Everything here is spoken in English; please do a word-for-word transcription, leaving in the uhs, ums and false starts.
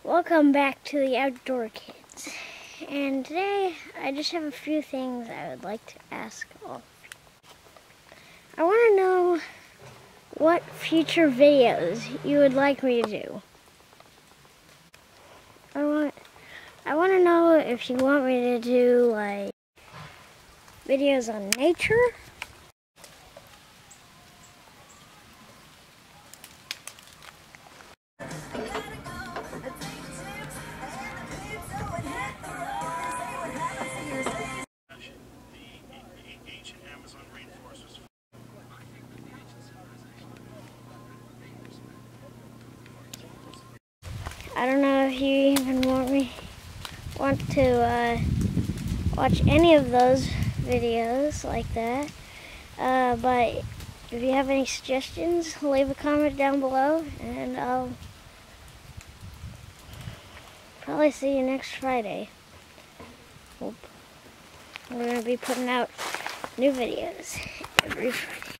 Welcome back to the Outdoor Kids. And today I just have a few things I would like to ask all of you. I want to know what future videos you would like me to do. I want I want to know if you want me to do like videos on nature, I don't know if you even want me want to uh, watch any of those videos like that. Uh, but if you have any suggestions, leave a comment down below, and I'll probably see you next Friday. We're going to be putting out new videos every Friday.